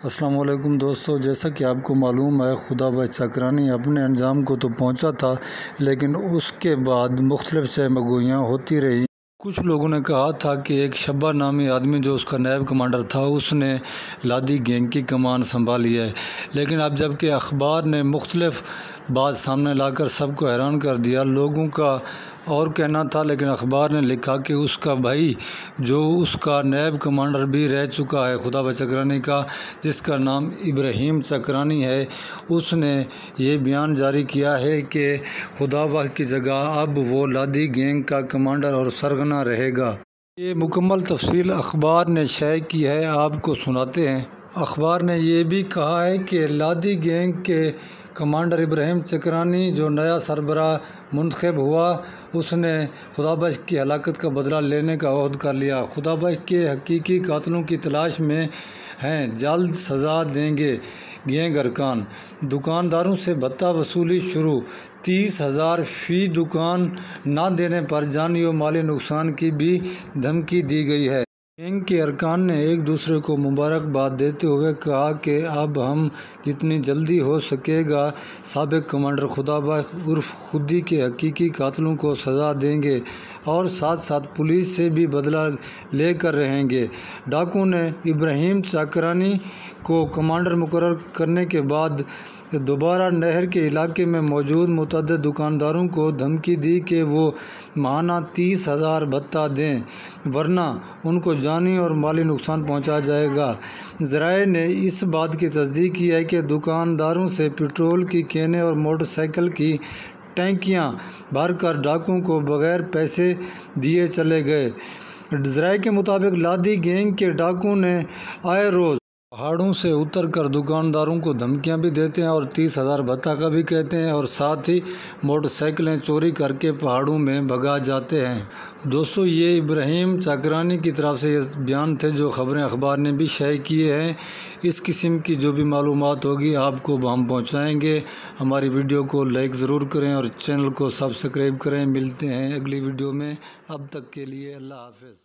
السلام علیکم دوستو، جیسا کہ آپ کو معلوم ہے خدا بخش چکرانی اپنے انجام کو تو پہنچا تھا، لیکن اس کے بعد مختلف چہمگوئیاں ہوتی رہی۔ کچھ لوگوں نے کہا تھا کہ ایک شبہ نامی آدمی جو اس کا نائب کمانڈر تھا، اس نے لادی گینگ کی کمان سنبھالی ہے، لیکن اب جب کہ اخبار نے مختلف بات سامنے لا کر سب کو حیران کر دیا۔ لوگوں کا اور کہنا تھا، لیکن اخبار نے لکھا کہ اس کا بھائی جو اس کا نائب کمانڈر بھی رہ چکا ہے خدا بخش چکرانی کا، جس کا نام ابراہیم چکرانی ہے، اس نے یہ بیان جاری کیا ہے کہ خدا بخش کی جگہ اب وہ لادی گینگ کا کمانڈر اور سرغنہ رہے گا۔ یہ مکمل تفصیل اخبار نے شائع کی ہے، آپ کو سناتے ہیں۔ اخبار نے یہ بھی کہا ہے کہ لادی گینگ کے کمانڈر ابراہیم چکرانی جو نیا سربراہ منتخب ہوا، اس نے خدا بخش کی ہلاکت کا بدلہ لینے کا عہد کر لیا۔ خدا بخش کے حقیقی قاتلوں کی تلاش میں ہیں، جلد سزا دیں گے گینگ ارکان۔ دکانداروں سے بھتہ وصولی شروع، 30,000 فی دکان نہ دینے پر جانی و مالی نقصان کی بھی دھمکی دی گئی ہے۔ گینگ کے ارکان نے ایک دوسرے کو مبارکباد دیتے ہوئے کہا کہ اب ہم جتنی جلدی ہو سکے گا سابق کمانڈر خدا بخش عرف خودی کے حقیقی قاتلوں کو سزا دیں گے اور ساتھ ساتھ پولیس سے بھی بدلہ لے کر رہیں گے۔ ڈاکو نے ابراہیم چکرانی کو کمانڈر مقرر کرنے کے بعد دوبارہ نہر کے علاقے میں موجود متعدد دکانداروں کو دھمکی دی کہ وہ ماہانہ 30,000 بھتہ دیں، ورنہ ان کو جانی اور مالی نقصان پہنچا جائے گا۔ ذرائع نے اس بات کی تصدیق کی ہے کہ دکانداروں سے پٹرول کی کینیں اور موٹر سائیکل کی ٹینکیاں بھر کر ڈاکوؤں کو بغیر پیسے دیے چلے گئے۔ ذرائع کے مطابق لادی گینگ کے ڈاکو نے آئے روز پہاڑوں سے اتر کر دکانداروں کو دھمکیاں بھی دیتے ہیں اور 30,000 بھتہ کا بھی کہتے ہیں، اور ساتھ ہی موٹر سائیکلیں چوری کر کے پہاڑوں میں بھگا جاتے ہیں۔ دوستو، یہ ابراہیم چکرانی کی طرف سے یہ بیان تھے جو خبریں اخبار نے بھی شائع کیے ہیں۔ اس قسم کی جو بھی معلومات ہوگی آپ کو ہم پہنچائیں گے۔ ہماری ویڈیو کو لائک ضرور کریں اور چینل کو سبسکرائب کریں۔ ملتے ہیں اگلی ویڈیو میں، اب تک کے لیے اللہ حافظ۔